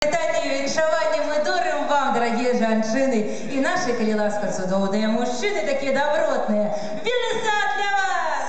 Привітання і віншування ми дарим вам, дорогі жанчини, і наші, коли ласка, судовні мужчини, такі добротні. Вілеса для вас!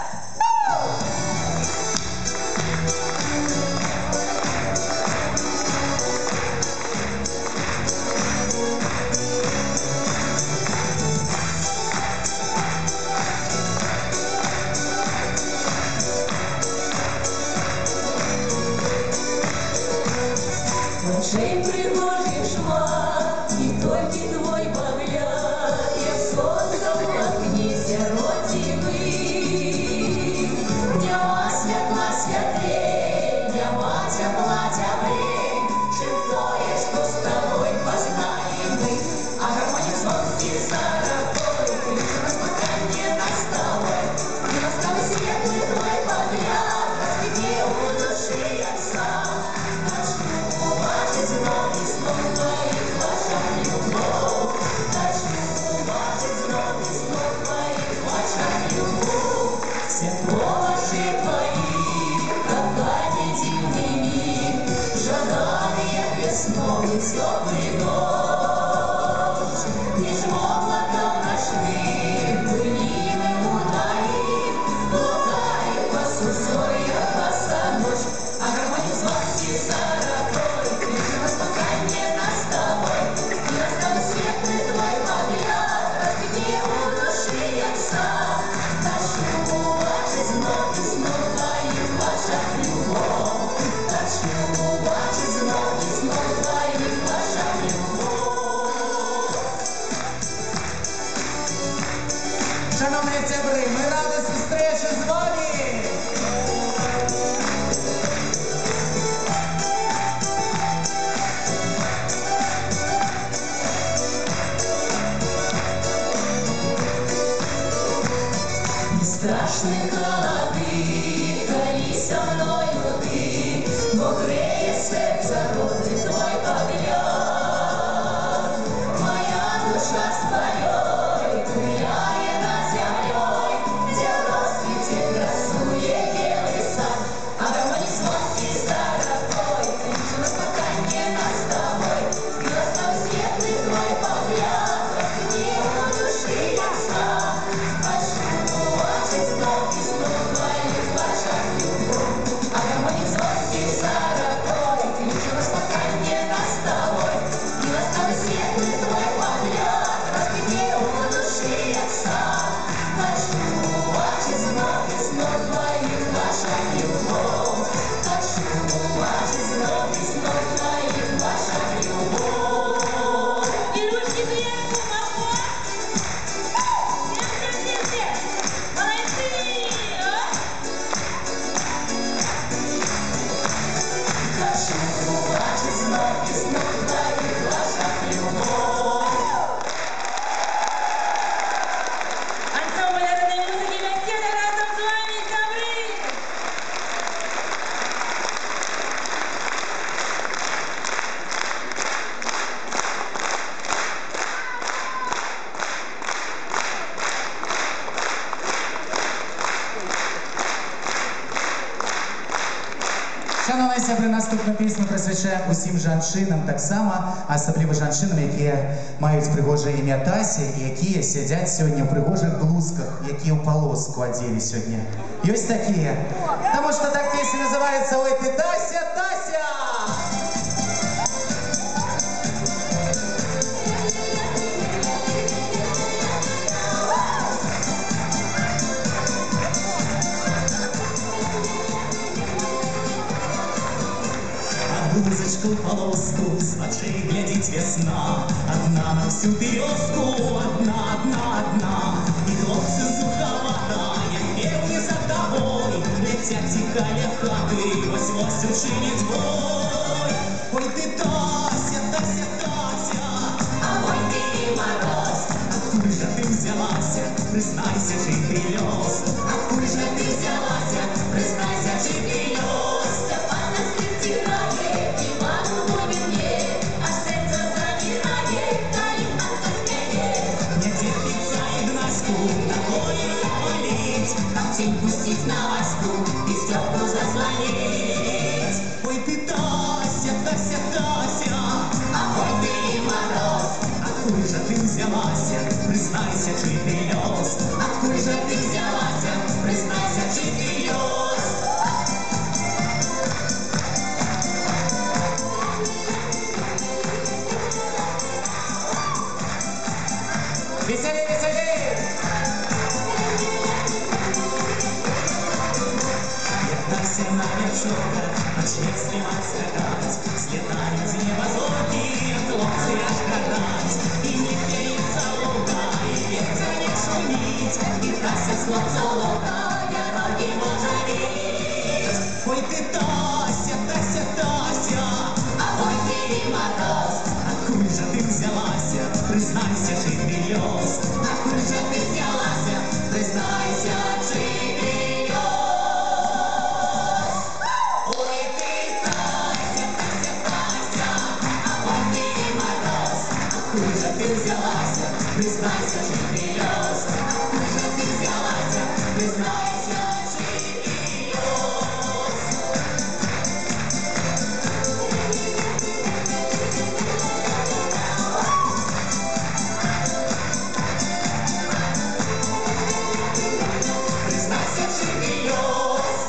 Очей пригожих шмат, и только твой погляд, я создал в окне сиротины. Дняма святла святлей, дняма тепла теплей, чем тое, что с тобой познали мы. А гармония звонкий зарокой, ключ распокания настало. И настал светлый твой погляд, распятие у души отца. Снова и снова их ваша любовь. Хочу убачить снова и снова их ваша любовь. Светло ваши твои, как дивный мир, жадание весной теплый ночь. Лишь облаком ночным пыльным ударим, блукает по сусою коса ночь. А гармония звонкий зарокой, распокание нас с тобой, и настал светлый твой погляд, распятие у души отца. Хочу убачить знов и снов твоих ваша любовь. Хочу убачить знов и снов твоих ваша любовь. Шановні цебри, ми раді зустрічі з вами! Страшны холоды, коли со мною ты, но греет сердце родный твой погляд. Моя душа с твоей гуляет над землей, где расцветет красует белый сад. А гармония звонкий зарокой, ключ распокания нас с тобой, и настал светлый твой погляд, распятие у души отца. Снов и снов твоих ваша любовь. А гармония звонкий зарокой, ключ распокания нас с тобой, и настал светлый твой погляд, распятие у души отца. Хочу убачить снов и снов твоих ваша любовь. Хочу убачить снов и снов твоих ваша любовь. И ручки кверху, махо! Все! Молодцы! Хочу убачить снов и снов твоих ваша любовь. Ансамбль народной музыки «Беседа» разом с вами добры! Шановні сябри, наступну пісню присвячаємо усім жанчинам так само, а особливо жанчинам, які мають пригоже ім'я Тася і які сидять сьогодні в пригожих блузках, які в полоску одели сьогодні. Есть такие? Потому что так песня называется «Ой ты, Тася, Тася!» Блузочку полоску, с очей глядит весна. Одна на всю березку, одна. И хлопцы суховато, я певни за тобой. Летят тихая хаты, вось-вось учинит бой. Ой ты, Тася, Тася, Тася, А мой ты мороз, откуда же ты взялась? Признайся, чей ты лёс. откуда же ты взялась? Признайся, чей ты лёс. Степан нас притирает, Ивану будет мне, а сердце замирает, Калин отдохнет. Не терпится Игнаську, такое полить, Как тень пустить на Ваську и Стёпку зазвонить. ой ты, Тася, Тася, Тася. признайся, чи ти льос. Откуль же ти взялася, признайся, чи ти льос. Веселей, веселей! Єднайся на вівчорках, начни співать, скакать, слітають з неба зорки, хлопці аж крадать. І не п'ється лука, і вітер не шумить, і Тася знов золотая, роги може віть. Ой ти Тася, Тася, Тася, а ой ти і мороз. Откуль же ти взялася, признайся, чи ти льос. Откуль же ти взялася, признайся, чи ти льос. Ой ти Тася, Тася, Тася, а ой ти і мороз. Откуль же ти взялася, признайся, чи ти льос. Откуль же ти взялася, признайся, чи ти льос. Признайся, чи ти льос.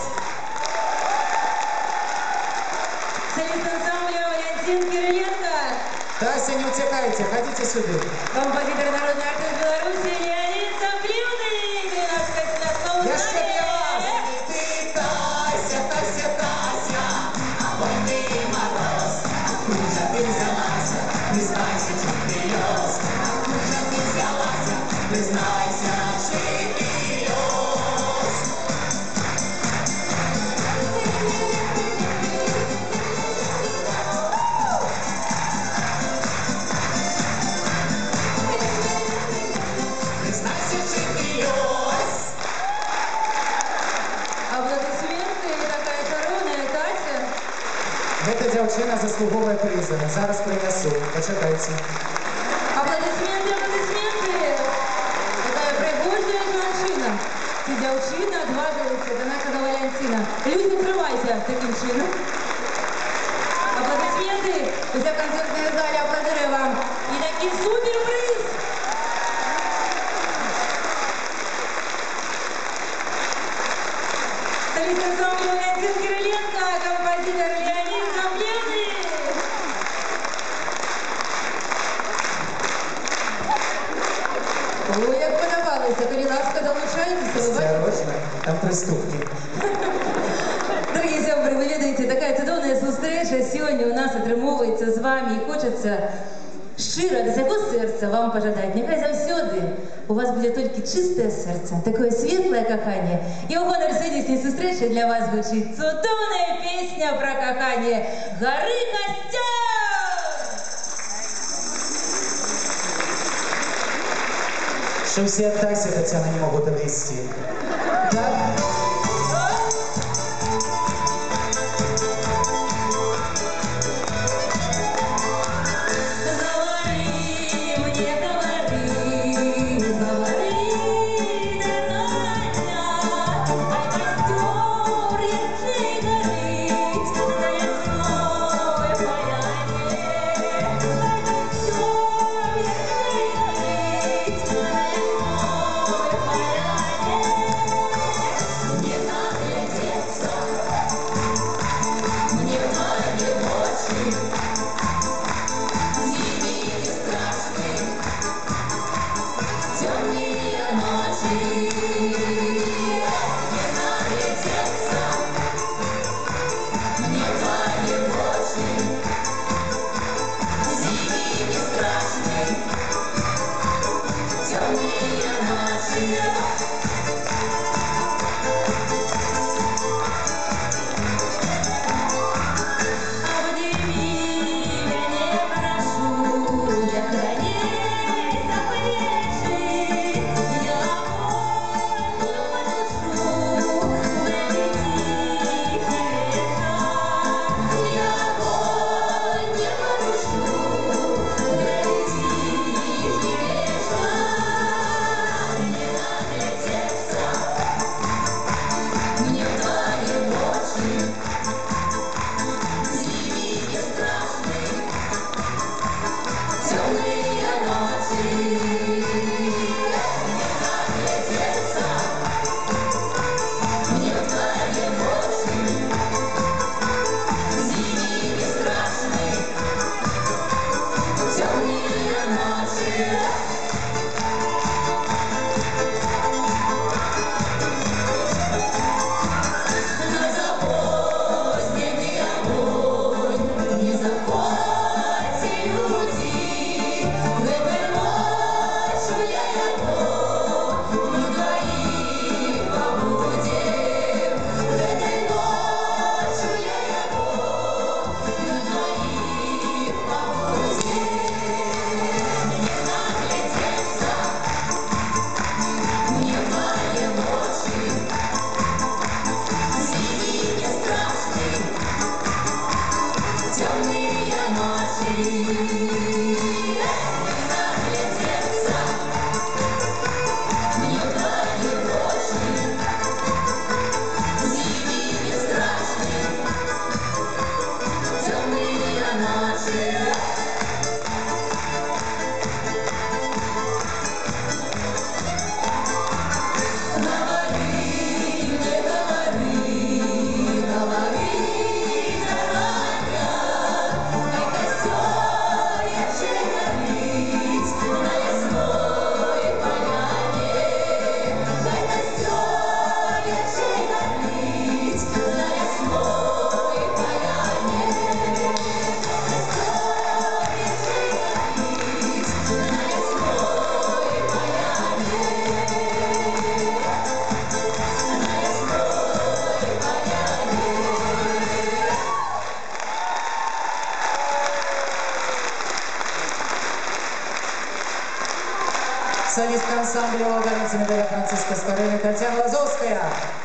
Солист ансамбля Валентин Кириленко. Тася, не утекайте, ходите сюда. Композитор народный артист Беларуси Леонид Заплюный. Я ж для вас. Ты Тася, Тася, Тася, а ой ты мороз. Откуль же ты взялася, признайся, чи ты льос. Откуль же ты взялася, признайся, чи ты льос. Признайся, чи ти льос. Аплодисменты и такая коронная Тася. Эта девчина заслуговує призу. Зараз принесу. Почекайте. Аплодисменты, аплодисменты. Такая пригожая жанчина. Ці дівчина одважилася до нашого Валентина. Люди, тривайте таким чином. Аплодисменты. Вся концертная зала аплодирует вам. И такий суперприз. Солист ансамбля Валентин Кириленко, композитор Леонид Заплюный. Ой, як подобалося, коли ласка долучаєтеся, ви бачите? Осторожно, там приступки. Дорогі сябри, ви ведаєте, така чудовна зустріча сьогодні у нас отримовується з вами і хочеться щиро, до всього серця вам пожадати. Нехай завсюди у вас буде тільки чисте серце, таке світле кохання. І у гонор сьогоднішньої зустрічі для вас звучить чудовна пісня про кохання «Гори Костя». Что все от Таси, Татьяна, не могут обвести. Так? Говори мне, говори, говори, дорогая, ай, костер ярче горит на лесное поляне, ай, костер ярче горит на лесное поляне. Не наглядеться мне в твои очи, зимние страшные, темные ночи. Не наглядеться мне в твои очи, зимние страшные, темные ночи. Обними меня, прошу, я храней заплечи, я огонь потушу, налети вечер. Я огонь не потушу, налети вечер. Не наглядеться мне в твои очи, зимние страшные, темные ночи. наглядеться мне в твои рощи, зимние страшные, темные ночи. Солистка ансамбля «Володарница медаля Франциска Скорыни» Татьяна Лазовская.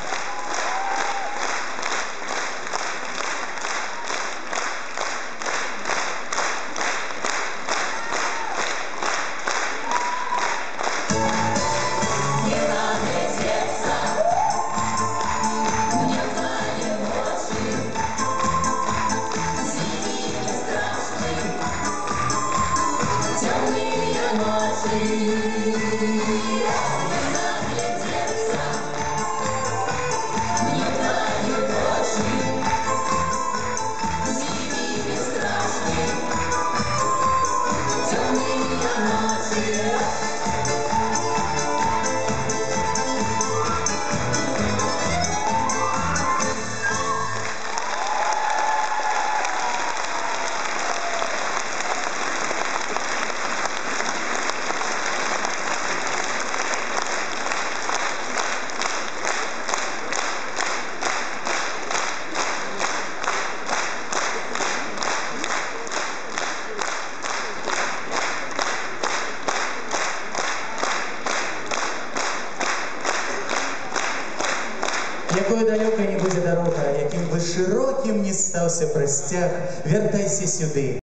Якою далёкай не будзе дарога, якім бы шырокім не стаўся прасцяг, вяртайся сюды.